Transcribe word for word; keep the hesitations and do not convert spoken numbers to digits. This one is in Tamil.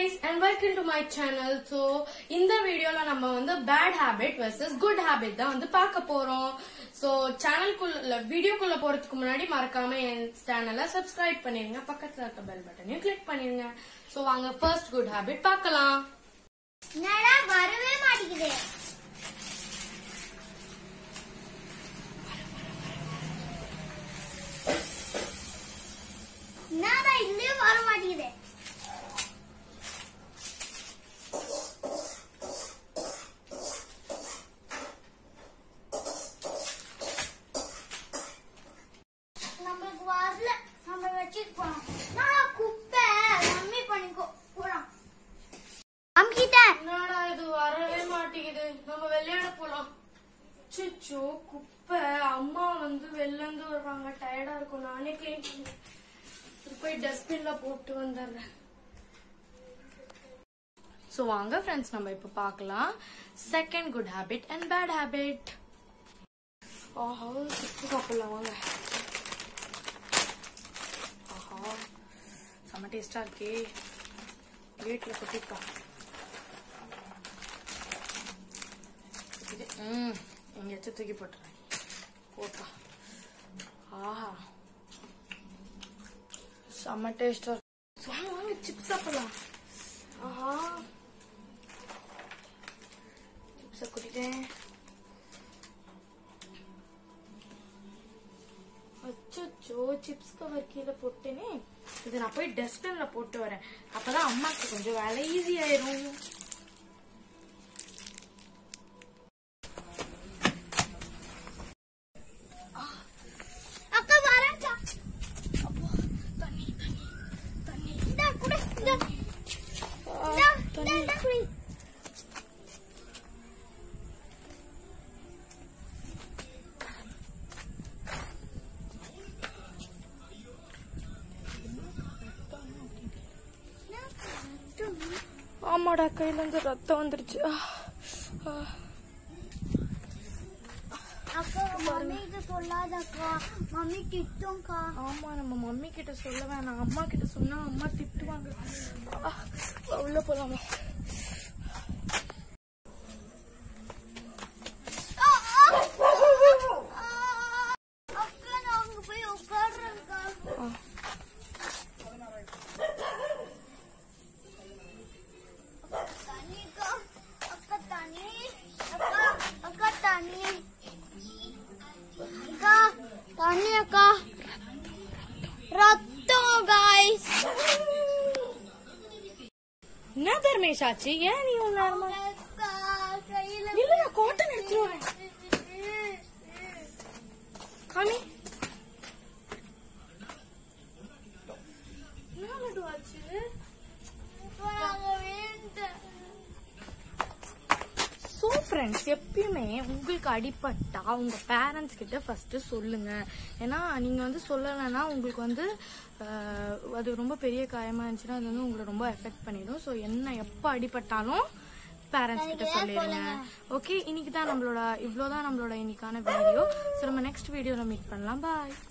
guys and welcome to my channel. So இந்த வீடியோல நம்ம வந்து bad habit versus good habit தான் வந்து பார்க்க போறோம். So சேனலுக்குள்ள வீடியோக்குள்ள போறதுக்கு முன்னாடி மறக்காம என் சேனலை subscribe பண்ணிருங்க, பக்கத்துல இருக்க bell பட்டனையும் click பண்ணிருங்க. So வாங்க first good habit பார்க்கலாம். என்னடா வரவே மாட்டேங்குது. என்னடா இன்னும் வர மாட்டேங்குது. நமக்கு வரல, நம்ம வச்சுட்டு போறோம். என்னடா குப்பை, மம்மி பண்ணிக்கோ போலாம். அம்கிட்ட என்னடா இது வரவே மாட்டேங்குது, நம்ம விளையாட போலாம். சிச்சோ குப்பை, அம்மா வந்து வெளில இருந்து வருவாங்க, டயர்டா இருக்கும், நானே கிளீன் பண்ணி போய் டஸ்ட்பின்ல போட்டு வந்துடுறேன். சோ வாங்க ஃப்ரெண்ட்ஸ், நம்ம இப்ப பார்க்கலாம் second good habit and bad habit. ஆஹா சிப்ஸ் சாப்பிடலாம் வாங்க. ஆஹா செம்ம டேஸ்டா இருக்கே, பிளேட்ல கொட்டிப்பா. ம் எங்கேயாச்சும் தூக்கி போட்டுறேன் போட்டா. ஆஹா செம்ம டேஸ்டா. வாங்க வாங்க சிப்ஸ் சாப்பிடலாம். ஆஹா சிப்ஸ குடிட்டேன். அச்சோ சிப்ஸ் கவர் கீழே போட்டேனே. இது நான் போய் டஸ்ட்பின்ல போட்டு வரேன், அப்பதான் அம்மாக்கு கொஞ்சம் வேலை ஈஸி ஆயிரும். ஆமாடா கையில இருந்து ரத்தம் வந்துருச்சு. அக்கா மம்மிக்கு சொல்லாதக்கா, மம்மி திட்டும்க்கா. ஆமா நம்ம மம்மி கிட்ட சொல்ல வேணாம், அம்மா கிட்ட சொன்னா அம்மா திட்டுவாங்க. உள்ள போலாமா? அக்கா நான் அங்க போய் உட்கார்றேன்க்கா. தண்ணிக்கா, அக்கா தண்ணி, அக்கா அக்கா தண்ணி, அக்கா தண்ணி, அக்கா ரத்தம் गाइस. என்ன தர்மேஷ் ஆச்சு, ஏன் நீ உன் நேரமா இல்ல நான் காட்டன் எடுத்துருவேன். காமி என்ன லட்டு ஆச்சு? சோ ஃப்ரெண்ட்ஸ், எப்பயுமே உங்களுக்கு அடிபட்டா உங்க பேரண்ட்ஸ் கிட்ட ஃபர்ஸ்ட் சொல்லுங்க. ஏன்னா நீங்க வந்து சொல்லலைன்னா உங்களுக்கு வந்து அது ரொம்ப பெரிய காயமா இருந்துச்சுன்னா அது வந்து உங்களை ரொம்ப எஃபெக்ட் பண்ணிடும். ஸோ என்ன எப்போ அடிபட்டாலும் பேரண்ட்ஸ் கிட்ட சொல்லிடுங்க. ஓகே, இன்னைக்கு தான் நம்மளோட இவ்வளோதான் நம்மளோட இன்னைக்கான வீடியோ. ஸோ நம்ம நெக்ஸ்ட் வீடியோல மீட் பண்ணலாம். பாய்.